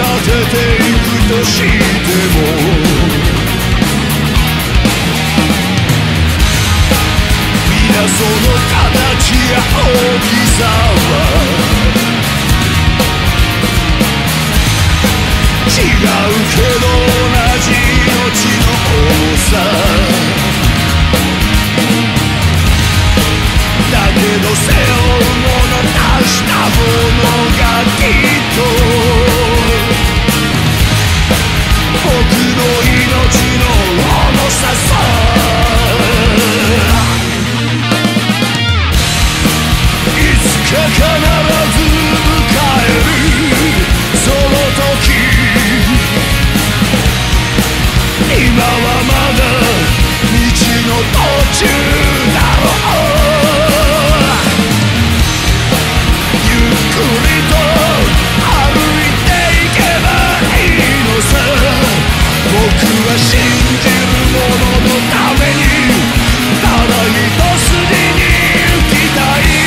てていくとしても皆その形や大きさは違うけど同じ命の重さだけど背負うもの出したものがきっと僕の命の重ささいつか必ず迎えるその時今はまだ道の途中だろうゆっくりと歩いていけばいいのさ僕は信じるもののためにただ一筋に行きたい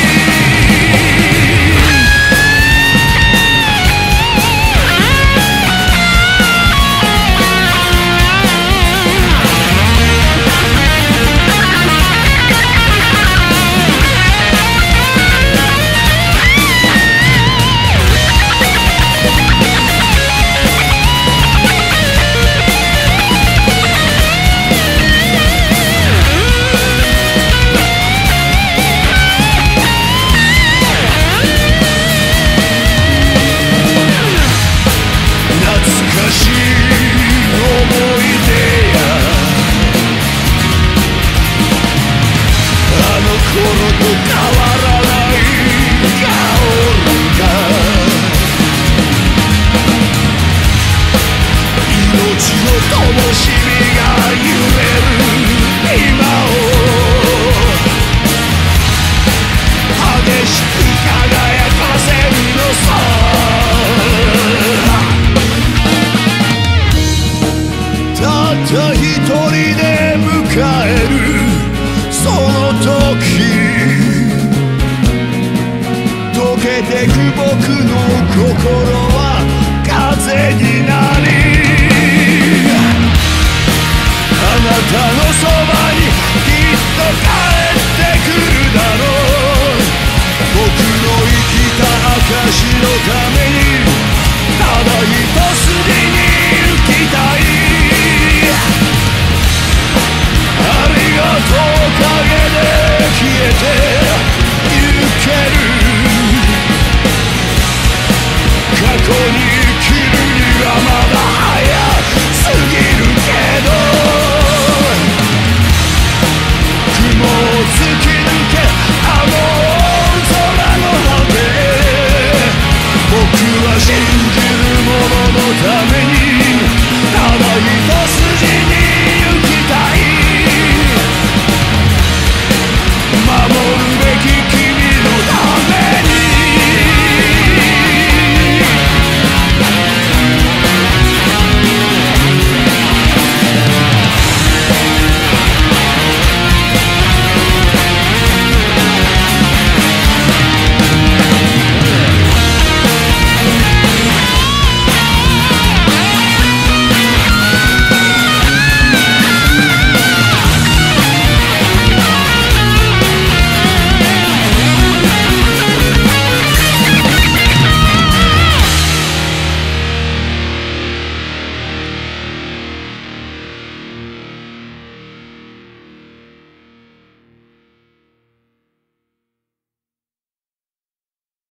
灯火が揺れる今